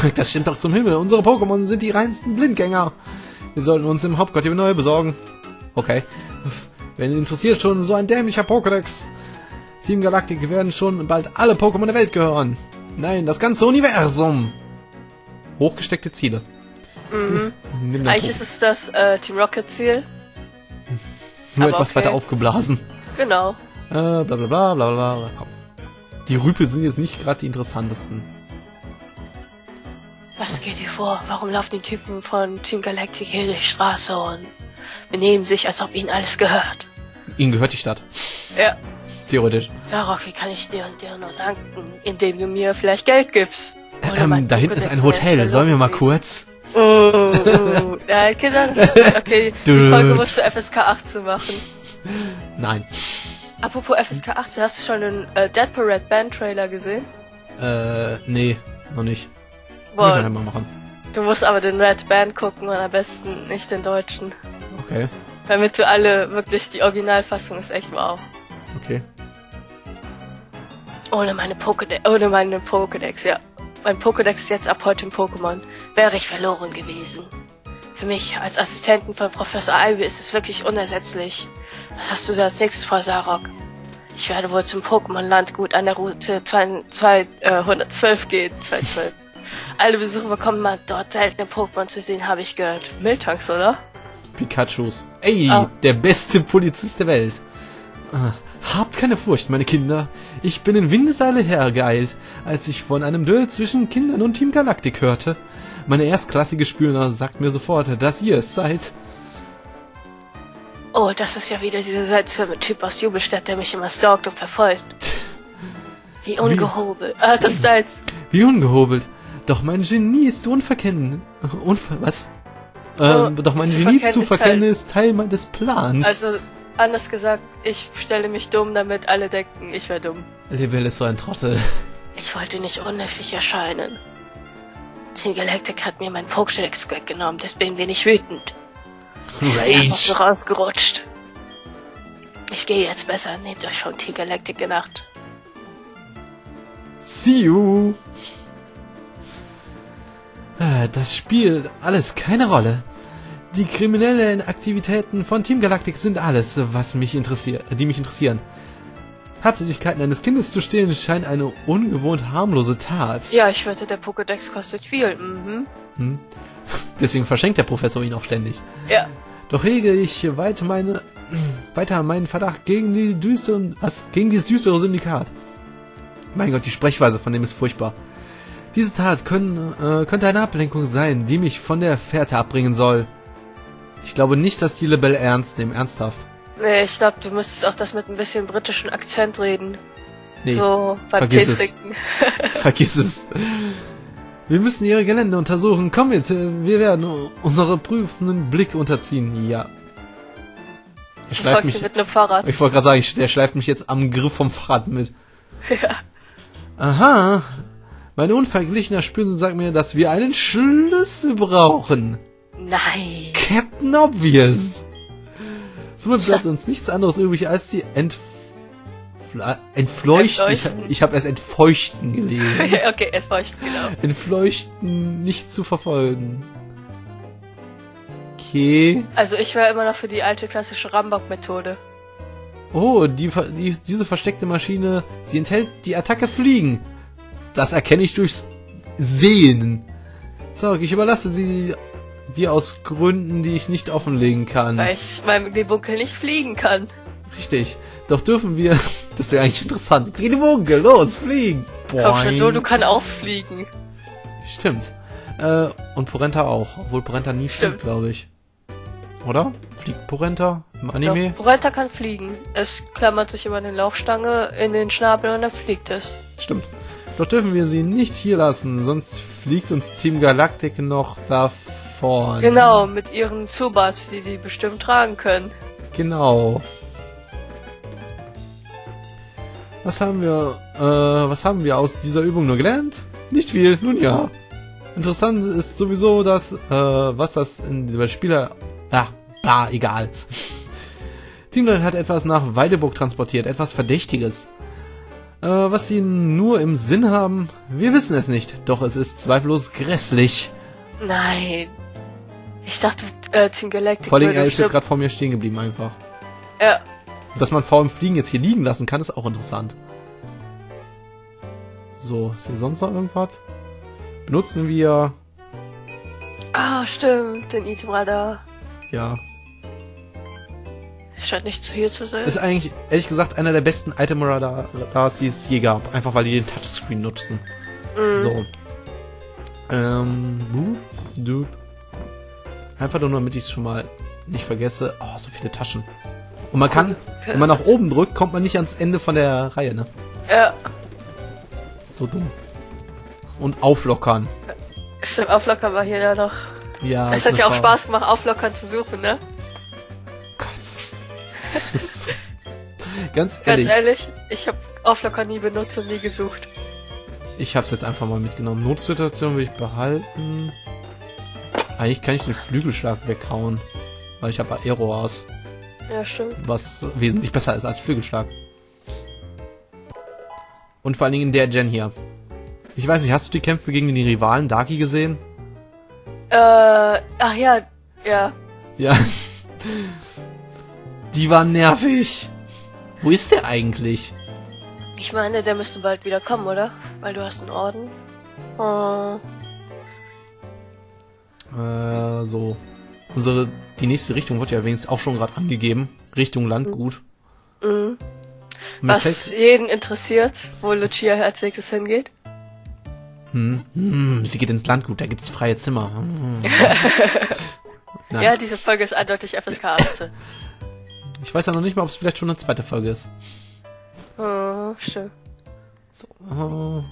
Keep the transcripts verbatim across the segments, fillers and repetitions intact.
Das stimmt doch zum Himmel. Unsere Pokémon sind die reinsten Blindgänger. Wir sollten uns im Hauptquartier neue besorgen. Okay. Wenn ihr interessiert, schon so ein dämlicher Pokédex. Team Galactic werden schon bald alle Pokémon der Welt gehören. Nein, das ganze Universum. Hochgesteckte Ziele. Mhm. Eigentlich ist es das äh, Team Rocket Ziel. Nur Aber etwas okay. weiter aufgeblasen. Genau. Äh, bla bla bla bla bla. Komm. Die Rüpel sind jetzt nicht gerade die interessantesten. Was geht hier vor? Warum laufen die Typen von Team Galactic hier durch die Straße und benehmen sich, als ob ihnen alles gehört? Ihnen gehört die Stadt. Ja. Theoretisch. Sarok, wie kann ich dir, dir nur danken, indem du mir vielleicht Geld gibst? Ähm, da hinten ist ein Hotel. Sollen wir mal kurz? Oh, oh. Ja, Kinder, das ist, okay. Die Folge musst du F S K achtzehn machen. Nein. Apropos F S K achtzehn, hast du schon den äh, Dead Parade Band Trailer gesehen? Äh, nee, noch nicht. Boah, wir mal machen. Du musst aber den Red Band gucken und am besten nicht den deutschen. Okay. Damit du alle wirklich, die Originalfassung ist echt wow. Okay. Ohne meine Pokédex, ohne meine Pokédex, ja. Mein Pokédex ist jetzt ab heute im Pokémon. Wäre ich verloren gewesen. Für mich als Assistenten von Professor Ivy ist es wirklich unersetzlich. Was hast du da als nächstes vor, Sarok? Ich werde wohl zum Pokémon-Landgut an der Route zweihundertzwölf gehen. zweihundertzwölf. Alle Besucher bekommen mal dort seltene Pokémon zu sehen, habe ich gehört. Miltanks, oder? Pikachus. Ey, oh. Der beste Polizist der Welt. Ah, habt keine Furcht, meine Kinder. Ich bin in Windeseile hergeeilt, als ich von einem Duell zwischen Kindern und Team Galactic hörte. Meine erstklassige Spürner sagt mir sofort, dass ihr es seid. Oh, das ist ja wieder dieser seltsame Typ aus Jubelstadt, der mich immer stalkt und verfolgt. Wie ungehobelt. Ah, das ist jetzt... Wie ungehobelt. Doch mein Genie ist unverkennen. Unver... Was? Ähm, oh, doch mein Genie zu verkennen ist Teil, ist Teil des Plans. Also, anders gesagt, ich stelle mich dumm, damit alle denken, ich wäre dumm. Lebel ist so ein Trottel. Ich wollte nicht unnötig erscheinen. Team Galactic hat mir mein Pokédex weggenommen, deswegen bin ich wütend. Ich bin einfach so rausgerutscht. Ich gehe jetzt besser, nehmt euch von Team Galactic in Acht. See you! Das spielt alles keine Rolle. Die kriminellen Aktivitäten von Team Galactic sind alles, was mich interessiert, die mich interessieren. Habseligkeiten eines Kindes zu stehlen scheint eine ungewohnt harmlose Tat. Ja, ich wette, der Pokédex kostet viel. Mhm. Hm. Deswegen verschenkt der Professor ihn auch ständig. Ja. Doch hege ich weiter meine, weiter meinen Verdacht gegen die düsteren, was, gegen dieses düstere Syndikat. Mein Gott, die Sprechweise von dem ist furchtbar. Diese Tat können, äh, könnte eine Ablenkung sein, die mich von der Fährte abbringen soll. Ich glaube nicht, dass die Lebel ernst nehmen, ernsthaft. Nee, ich glaube, du müsstest auch das mit ein bisschen britischem Akzent reden. Nee, so beim Tee trinken. Vergiss es. Wir müssen ihre Gelände untersuchen. Komm mit, wir werden unsere prüfenden Blick unterziehen. Ja. Er schleift mich mit einem Fahrrad. Ich wollte gerade sagen, der schleift mich jetzt am Griff vom Fahrrad mit. Ja. Aha. Mein unverglichener Spürsinn sagt mir, dass wir einen Schlüssel brauchen. Nein. Captain Obvious. Somit bleibt uns nichts anderes übrig, als die Entf Entfleuchten. Ich, ich habe erst Entfeuchten gelesen. Okay, Entfeuchten, genau. Entfleuchten nicht zu verfolgen. Okay. Also ich wäre immer noch für die alte klassische Rambock-Methode. Oh, die, die, diese versteckte Maschine, sie enthält die Attacke Fliegen. Das erkenne ich durchs Sehen. So, ich überlasse sie dir aus Gründen, die ich nicht offenlegen kann. Weil ich meinem Gebunkel nicht fliegen kann. Richtig. Doch dürfen wir... Das ist ja eigentlich interessant. Gebunkel, los, fliegen. Komm schon, du, du kannst auch fliegen. Stimmt. Äh, und Porenta auch. Obwohl Porenta nie fliegt, glaube ich. Oder? Fliegt Porenta im Anime? Ja, Porenta kann fliegen. Es klammert sich über eine Laufstange in den Schnabel und dann fliegt es. Stimmt. Doch dürfen wir sie nicht hier lassen, sonst fliegt uns Team Galactic noch davon. Genau, mit ihren Zubats, die die bestimmt tragen können. Genau. Was haben wir, äh, was haben wir aus dieser Übung nur gelernt? Nicht viel, nun ja. Interessant ist sowieso, dass, äh, was das in der Spieler... Ah, bah, egal. Team hat etwas nach Weideburg transportiert, etwas Verdächtiges. Äh, was sie nur im Sinn haben, wir wissen es nicht. Doch es ist zweifellos grässlich. Nein. Ich dachte, äh, Team Galactic Vor allem, würde er ist jetzt bestimmt- gerade vor mir stehen geblieben einfach. Ja. Dass man vor dem Fliegen jetzt hier liegen lassen kann, ist auch interessant. So, ist hier sonst noch irgendwas? Benutzen wir... Ah, stimmt, den Item-Radar. Ja. Scheint nicht hier zu sein. Ist eigentlich, ehrlich gesagt, einer der besten Item-Radars, die es je gab. Einfach, weil die den Touchscreen nutzen. Mhm. So. Ähm, boop, doop. Einfach nur, damit ich es schon mal nicht vergesse. Oh, so viele Taschen. Und man kann, wenn man nach oben drückt, kommt man nicht ans Ende von der Reihe, ne? Ja. So dumm. Und auflockern. Stimmt, Auflockern war hier ja noch. Ja, Es ist hat eine ja auch Frage. Spaß gemacht, Auflockern zu suchen, ne? Gott. Das ist so. Ganz Ganz ehrlich, ehrlich, ich habe Auflockern nie benutzt und nie gesucht. ich hab's jetzt einfach mal mitgenommen. Notsituation will ich behalten. Eigentlich kann ich den Flügelschlag weghauen. Weil ich habe Aero aus. Ja, stimmt. Was wesentlich besser ist als Flügelschlag. Und vor allen Dingen in der Gen hier. Ich weiß nicht, hast du die Kämpfe gegen den Rivalen Darky gesehen? Äh, ach ja, ja. Ja. Die waren nervig. Wo ist der eigentlich? Ich meine, der müsste bald wieder kommen, oder? Weil du hast einen Orden. Oh. Äh, so. Unsere, die nächste Richtung wird ja wenigstens auch schon gerade angegeben. Richtung Landgut. Mhm. Mir Was fällt- jeden interessiert, wo Lucia als nächstes hingeht. Hm, hm, sie geht ins Landgut, da gibt's freie Zimmer. Hm. Nein. Ja, diese Folge ist eindeutig F S K achtzehn. Ich weiß ja noch nicht mal, ob es vielleicht schon eine zweite Folge ist. Oh, stimmt. So. Uh.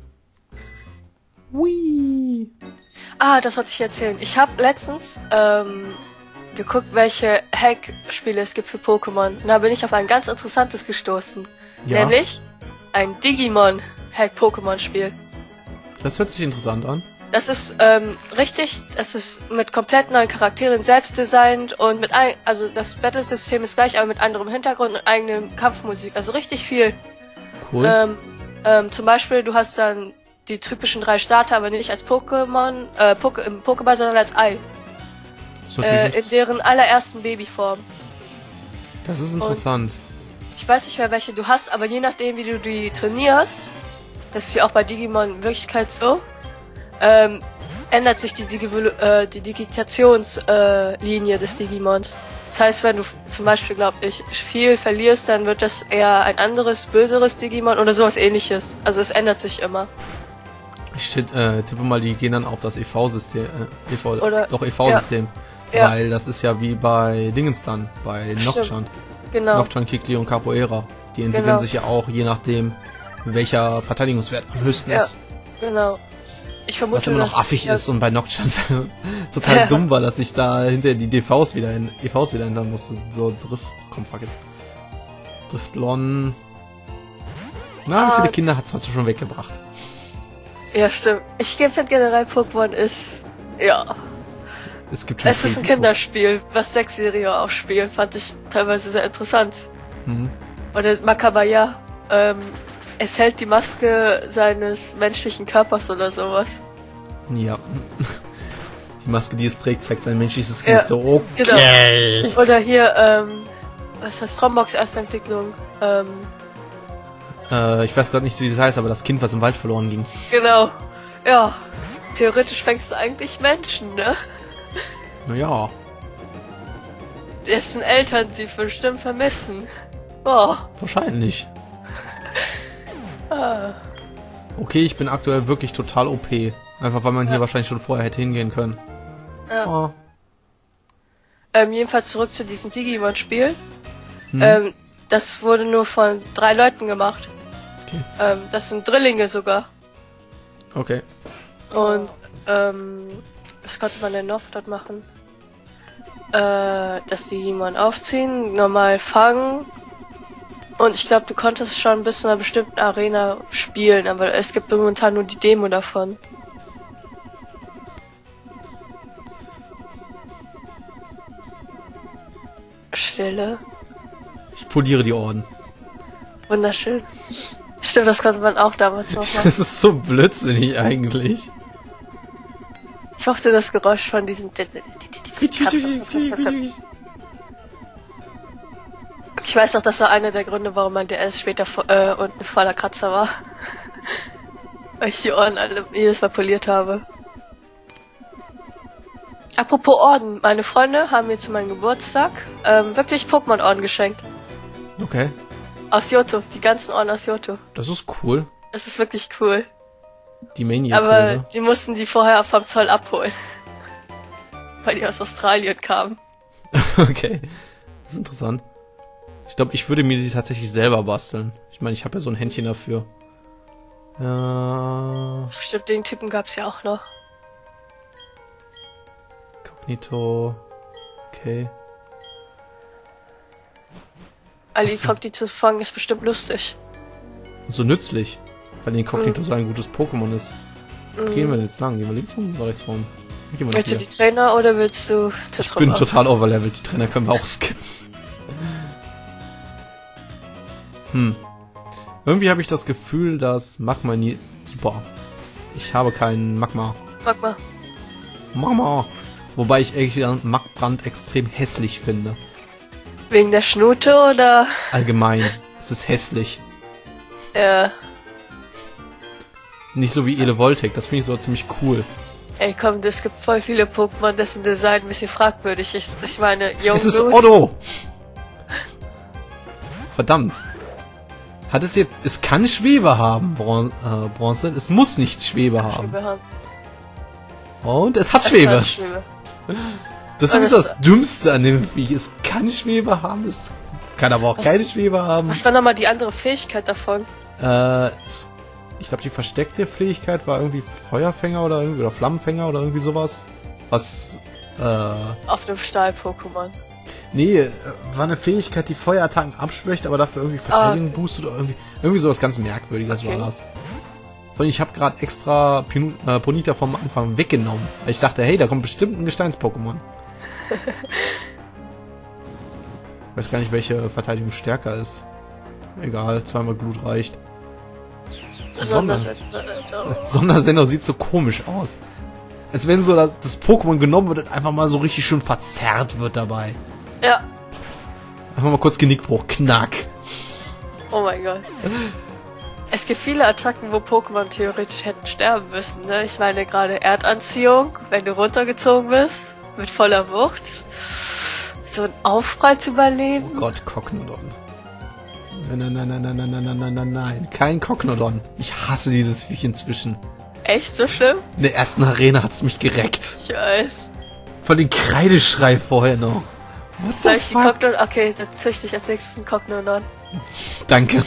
Whee. Ah, das wollte ich erzählen. Ich habe letztens ähm, geguckt, welche Hack-Spiele es gibt für Pokémon. Und da bin ich auf ein ganz interessantes gestoßen. Ja. Nämlich ein Digimon-Hack-Pokémon-Spiel. Das hört sich interessant an. Das ist ähm, richtig, es ist mit komplett neuen Charakteren selbst designt und mit ein, also das Battle-System ist gleich, aber mit anderem Hintergrund und eigenem Kampfmusik. Also richtig viel. Cool. Ähm, ähm, zum Beispiel, du hast dann die typischen drei Starter, aber nicht als Pokémon, äh, Poke, im Pokéball, sondern als Ei. das, hört sich Äh, nicht- in deren allerersten Babyform. das ist interessant. Ich weiß nicht mehr, welche du hast, aber je nachdem, wie du die trainierst, das ist ja auch bei Digimon in Wirklichkeit so, ähm, ändert sich die, Digivolu äh, die Digitationslinie äh, Linie des Digimons. Das heißt, wenn du f- zum Beispiel, glaube ich, viel verlierst, dann wird das eher ein anderes, böseres Digimon oder sowas ähnliches. Also es ändert sich immer. Ich steht, äh, tippe mal, die gehen dann auf das E V-System. Äh, E V, Oder- doch, E V-System. Ja. Weil das ist ja wie bei Dingens dann, bei Stimmt. Nocturne. Genau. Nocturne, Kikli und Capoeira. Die entwickeln Genau. sich ja auch je nachdem, welcher Verteidigungswert am höchsten Ja. ist. Genau. Ich vermute, Was immer noch dass- affig dass- ist und bei Nocturne total Ja. dumm war, dass ich da hinter die D Vs wieder in, E Vs wieder ändern musste. So, Drift, komm, fuck it. Driftlon. Na, wie Ah. viele Kinder hat's heute schon weggebracht? Ja, stimmt. Ich finde generell, Pokémon ist, ja, Es gibt schon es ist ein viel- Kinderspiel, was Sechsjährige auch spielen, fand ich teilweise sehr interessant. Mhm. Oder Makabaya, ähm, es hält die Maske seines menschlichen Körpers oder sowas. Ja. Die Maske, die es trägt, zeigt sein menschliches Ja, Gesicht. So, okay. Genau. Oder hier, ähm, was heißt Strombox Erstentwicklung? Ähm, Äh, ich weiß gerade nicht, wie das heißt, aber das Kind, was im Wald verloren ging. genau. Ja, theoretisch fängst du eigentlich Menschen, ne? Naja. Dessen Eltern sie bestimmt vermissen. Boah. Wahrscheinlich. Ah. Okay, ich bin aktuell wirklich total O P. Einfach weil man hier wahrscheinlich schon vorher hätte hingehen können. Ja. Oh. Ähm, jedenfalls zurück zu diesem Digimon-Spiel. Hm. Ähm, das wurde nur von drei Leuten gemacht. Okay. Ähm, das sind Drillinge sogar. Okay. Und, ähm, was konnte man denn noch dort machen? Äh, dass die jemanden aufziehen, normal fangen. Und ich glaube, du konntest schon bis zu einer bestimmten Arena spielen, aber es gibt momentan nur die Demo davon. Stille. Ich poliere die Orden. Wunderschön. Stimmt, das konnte man auch damals noch machen. Das ist so blödsinnig eigentlich. Ich mochte das Geräusch von diesen... Ich weiß doch, das war einer der Gründe, warum mein D S später äh, unten voller Kratzer war. Weil ich die Ohren alle jedes Mal poliert habe. Apropos Orden, meine Freunde haben mir zu meinem Geburtstag ähm, wirklich Pokémon-Orden geschenkt. Okay. Aus Johto, die ganzen Orden aus Johto. Das ist cool. Das ist wirklich cool. Die Maniac. Aber ne? die mussten die vorher vom Zoll abholen. Weil die aus Australien kamen. Okay. Das ist interessant. Ich glaube, ich würde mir die tatsächlich selber basteln. Ich meine, ich habe ja so ein Händchen dafür. Ja. Stimmt, den Typen gab's ja auch noch. Kognito. Okay. Ali Achso. Kognito zu fangen ist bestimmt lustig. So nützlich. Weil Inkognito Mhm. so ein gutes Pokémon ist. Mhm. Gehen wir jetzt lang? Gehen wir links rum oder rechts rum? Gehen wir Willst du hier. die Trainer oder willst du Ich bin total overlevelt. Die Trainer können wir auch skippen. Hm. Irgendwie habe ich das Gefühl, dass Magma nie... Super. Ich habe keinen Magma. Magma. Magma. Wobei ich eigentlich wieder Magbrand extrem hässlich finde. Wegen der Schnute oder? Allgemein. Es ist hässlich. Äh, Nicht so wie Elevoltec. Das finde ich so ziemlich cool. ey komm, es gibt voll viele Pokémon, dessen Design ein bisschen fragwürdig ist. Ich meine, Es ist Jungblut. Otto! Verdammt. Hat es jetzt... Es kann Schwebe haben, Bron äh, Bronze. Es muss nicht Schwebe haben. Schwebe haben. Und es hat Es Schwebe. kann Schwebe. Das Und ist es- das Dümmste an dem Viech. Es kann Schwebe haben, es kann aber auch Was- keine Schwebe haben. Was war nochmal die andere Fähigkeit davon? Äh, es, ich glaube, die versteckte Fähigkeit war irgendwie Feuerfänger oder irgendwie oder Flammenfänger oder irgendwie sowas. Was, äh, Auf einem Stahl-Pokémon. nee, äh, war eine Fähigkeit, die Feuerattacken abschwächt, aber dafür irgendwie Verteidigung boostet oder irgendwie, irgendwie sowas ganz Merkwürdiges Okay. war das. Und ich habe gerade extra Pinu, äh, Ponita vom Anfang weggenommen, weil ich dachte, hey, da kommt bestimmt ein Gesteins-Pokémon. Ich weiß gar nicht, welche Verteidigung stärker ist. Egal, zweimal Glut reicht. Sonder- Sonder- Sondersender sieht so komisch aus. Als wenn so das, das Pokémon genommen wird und einfach mal so richtig schön verzerrt wird dabei. Ja. Einfach mal kurz Genickbruch, knack. Oh mein Gott. Es gibt viele Attacken, wo Pokémon theoretisch hätten sterben müssen, ne? Ich meine gerade Erdanziehung, wenn du runtergezogen bist, mit voller Wucht. So ein Aufprall zu überleben. Oh Gott, Cognodon. Nein, nein, nein, nein, nein, nein, nein, nein, nein, nein. Kein Cognodon. Ich hasse dieses Viech inzwischen. Echt so schlimm? In der ersten Arena hat's mich gereckt. Ich weiß. Von den Kreideschrei vorher noch. What Soll the ich die fuck? Cognodon? Okay, dann züchte ich als nächstes einen Cognodon. Danke.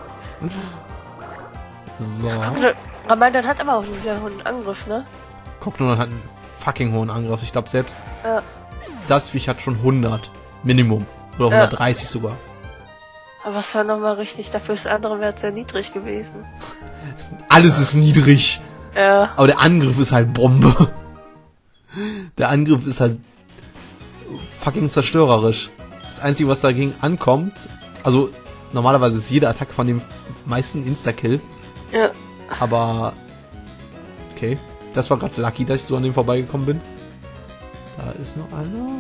So. Aber dann hat aber auch einen sehr hohen Angriff, ne? Cognodon hat einen fucking hohen Angriff. Ich glaube, selbst Ja. das Viech hat schon hundert. Minimum. Oder Ja. hundertdreißig sogar. Aber was war nochmal richtig? Dafür ist der andere Wert sehr niedrig gewesen. Alles ist niedrig. Ja. Aber der Angriff ist halt Bombe. Der Angriff ist halt fucking zerstörerisch. Das Einzige, was dagegen ankommt, also normalerweise ist jede Attacke von dem meisten Insta-Kill, Ja. aber okay. Das war gerade lucky, dass ich so an dem vorbeigekommen bin. Da ist noch einer.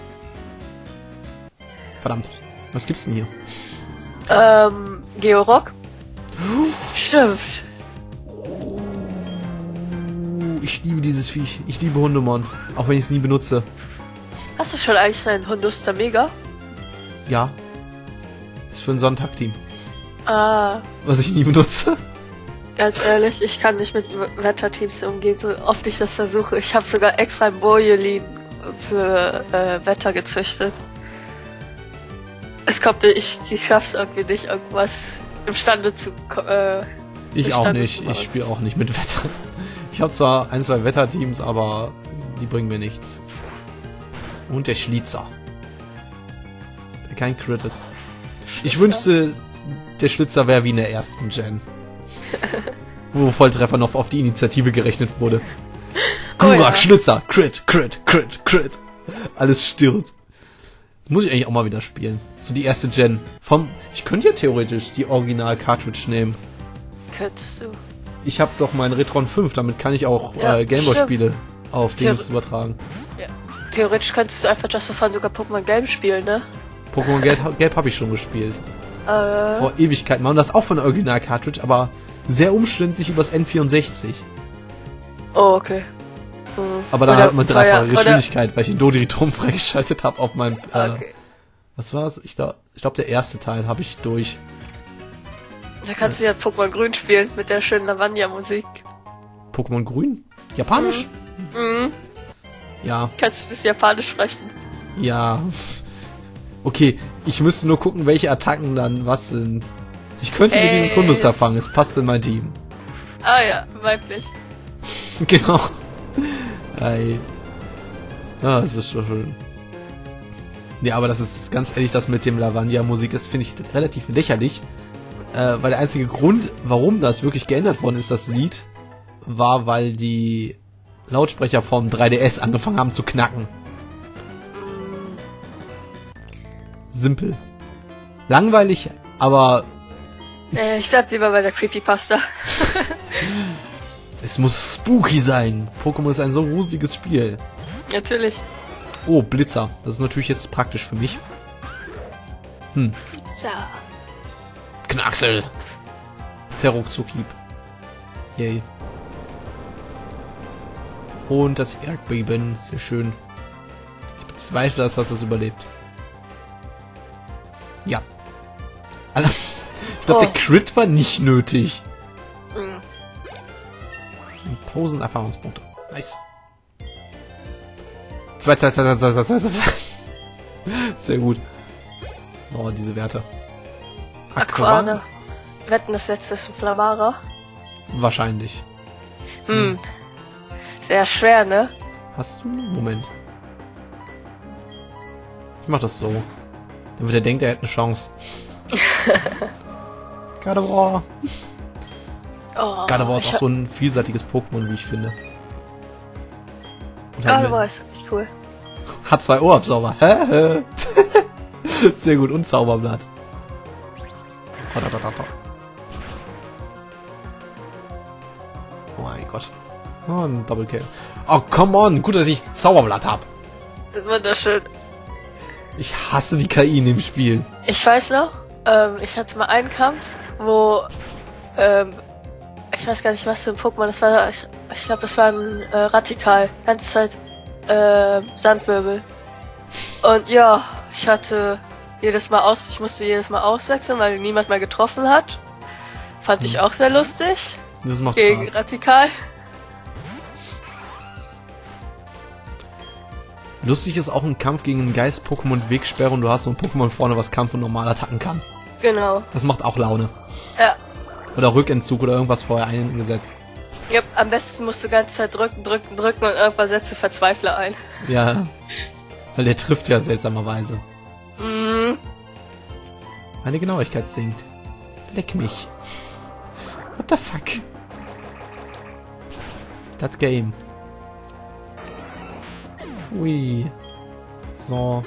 Verdammt. Was gibt's denn hier? Ähm, Georock? Stimmt. Uh, ich liebe dieses Viech. Ich liebe Hundemon. Auch wenn ich es nie benutze. Hast du schon eigentlich einen Honduster Mega? Ja. Ist für ein Sonntag-Team. Ah, Was ich nie benutze. ganz ehrlich, ich kann nicht mit Wetterteams umgehen, so oft ich das versuche. Ich habe sogar extra ein Bojelin für äh, Wetter gezüchtet. Es kommt, ich, ich schaff's irgendwie nicht, irgendwas imstande zu, ko- äh, Ich auch Bestanden nicht. zu Ich machen. spiele auch nicht mit Wetter. Ich habe zwar ein, zwei Wetterteams, aber die bringen mir nichts. Und der Schlitzer. Der kein Crit ist. Ich wünschte, der Schlitzer wäre wie in der ersten Gen. Wo Volltreffer noch auf die Initiative gerechnet wurde. Gurak, Oh ja. Schlitzer, Crit, Crit, Crit, Crit. Alles stirbt. Das muss ich eigentlich auch mal wieder spielen. So die erste Gen. Vom, ich könnte ja theoretisch die Original-Cartridge nehmen. könntest du. Ich habe doch meinen Retron fünf, damit kann ich auch Ja, äh, Gameboy-Spiele auf Dings übertragen. Ja. Theoretisch könntest du einfach Just for Fun sogar Pokémon Gelb spielen, ne? Pokémon Gelb, Gelb habe ich schon gespielt. Äh. Vor Ewigkeiten mal. Und das auch von der Original-Cartridge, aber sehr umständlich übers N vierundsechzig. Oh, okay. Hm. Aber dann Oder halt mit dreifacher teuer, Geschwindigkeit, oder? Weil ich den Dodiritom freigeschaltet habe auf meinem... Äh, okay. Was war's? Ich glaube, ich glaub, der erste Teil habe ich durch. Da kannst du ja Pokémon Grün spielen mit der schönen Lavania-Musik. Pokémon Grün? Japanisch? Mhm. Mhm. Ja. Kannst du ein bisschen Japanisch sprechen? Ja. Okay, ich müsste nur gucken, welche Attacken dann was sind. Ich könnte mir Ey, dieses Hundes da fangen, es passt in mein Team. Ah ja, weiblich. Genau. Ei. Ah, das ist schon schön. Ja, aber das ist ganz ehrlich, das mit dem Lavania-Musik ist, finde ich, relativ lächerlich. Äh, weil der einzige Grund, warum das wirklich geändert worden ist, das Lied, war, weil die Lautsprecher vom drei D S angefangen haben zu knacken. Simpel. Langweilig, aber... Äh, ich bleib lieber bei der Creepypasta. Es muss spooky sein. Pokémon ist ein so gruseliges Spiel. Natürlich. Oh, Blitzer. Das ist natürlich jetzt praktisch für mich. Hm. So. Knacksel. Terrorzugieb. Yay. Und das Erdbeben. Sehr schön. Ich bezweifle, dass das das überlebt. Ja. Alter, ich glaube, Oh. der Crit war nicht nötig. Mhm. tausend Erfahrungspunkte. Nice. Zwei, zwei, zwei, zwei, zwei, zwei, zwei, zwei. Sehr gut. Oh, diese Werte. Aquana. Wetten, das letzte ist ein Flamara. Wahrscheinlich. Hm. Sehr schwer, ne? Hast du? Moment. Ich mach das so. Damit er denkt, er hätte eine Chance. Gardevoir. Oh, Gardevoir ist ich auch so ein vielseitiges Pokémon, wie ich finde. Und Gardevoir hat, ist echt cool. hat zwei Ohrabsauber. Hä? Sehr gut. Und Zauberblatt. Oh mein Gott. Oh, ein Double Kill. Oh, come on. Gut, dass ich Zauberblatt hab. Das ist wunderschön. Ich hasse die K I in dem Spiel. Ich weiß noch, ähm, ich hatte mal einen Kampf, wo, ähm, ich weiß gar nicht, was für ein Pokémon das war. Ich, ich glaube, das war ein äh, Radikal. Ganze Zeit, äh, Sandwirbel. Und ja, ich hatte jedes Mal aus, ich musste jedes Mal auswechseln, weil niemand mehr getroffen hat. Fand ich auch sehr lustig. Das macht Gegen Spaß. Radikal. Lustig ist auch ein Kampf gegen einen Geist-Pokémon Wegsperre und du hast so ein Pokémon vorne, was Kampf und normal attacken kann. Genau. Das macht auch Laune. Ja. Oder Rückentzug oder irgendwas vorher eingesetzt. Ja, am besten musst du die ganze Zeit drücken, drücken, drücken und irgendwann setzt du Verzweifler ein. Ja. Weil der trifft ja seltsamerweise. Mm. Meine Genauigkeit sinkt. Leck mich. What the fuck? Das Game. Ui. So.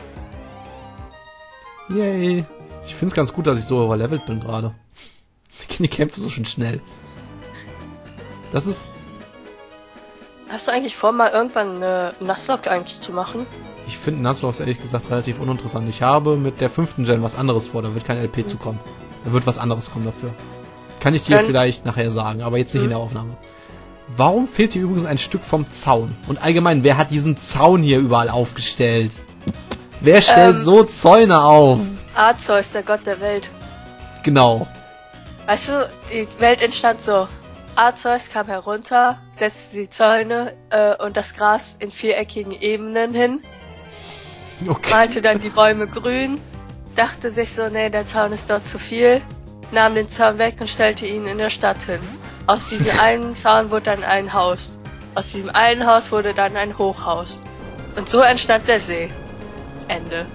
Yay. Ich find's ganz gut, dass ich so overlevelt bin gerade. Die Kämpfe so schön schnell. Das ist... Hast du eigentlich vor, mal irgendwann eine Nuzlocke eigentlich zu machen? Ich finde Nuzlocke ehrlich gesagt relativ uninteressant. Ich habe mit der fünften Gen was anderes vor. Da wird kein L P zukommen. Da wird was anderes kommen dafür. Kann ich dir Dann- vielleicht nachher sagen, aber jetzt nicht Mhm. in der Aufnahme. Warum fehlt hier übrigens ein Stück vom Zaun? Und allgemein, wer hat diesen Zaun hier überall aufgestellt? Wer stellt Ähm. so Zäune auf? Arceus, der Gott der Welt. Genau. Weißt du, die Welt entstand so. Arceus kam herunter, setzte die Zäune äh, und das Gras in viereckigen Ebenen hin, Okay. malte dann die Bäume grün, dachte sich so, nee, der Zaun ist dort zu viel, nahm den Zaun weg und stellte ihn in der Stadt hin. Aus diesem einen Zaun wurde dann ein Haus. Aus diesem einen Haus wurde dann ein Hochhaus. Und so entstand der See. Ende.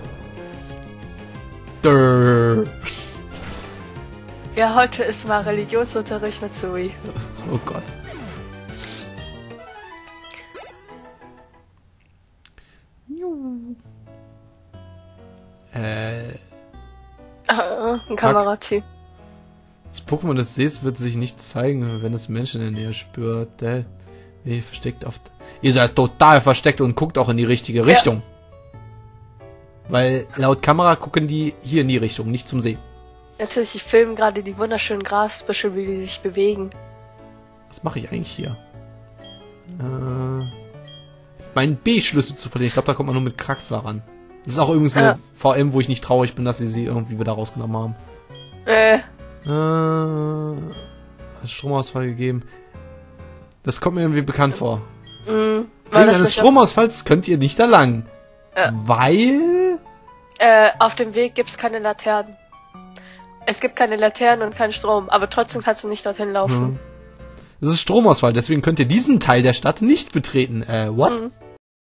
Durr. Ja, heute ist mal Religionsunterricht mit Zoe. Oh Gott. Äh, Äh, ein Kamerateam. Pokémon des Sees wird sich nicht zeigen, wenn es Menschen in der Nähe spürt. Äh, ihr versteckt oft. Ihr seid total versteckt und guckt auch in die richtige Richtung. Ja. Weil laut Kamera gucken die hier in die Richtung, nicht zum See. Natürlich, ich filme gerade die wunderschönen Grasbüsche, wie die sich bewegen. Was mache ich eigentlich hier? Äh, meinen B-Schlüssel zu verlieren. Ich glaube, da kommt man nur mit Kraxler ran. Das ist auch übrigens eine ja. V M, wo ich nicht traurig bin, dass sie sie irgendwie wieder rausgenommen haben. Äh. Äh. Hat Stromausfall gegeben. Das kommt mir irgendwie bekannt vor. Mhm. Wegen eines Stromausfalls könnt ihr nicht da lang. Äh. Weil? Äh, auf dem Weg gibt's keine Laternen. Es gibt keine Laternen und keinen Strom, aber trotzdem kannst du nicht dorthin laufen. Mhm. Das ist Stromausfall, deswegen könnt ihr diesen Teil der Stadt nicht betreten. Äh, what? Mhm.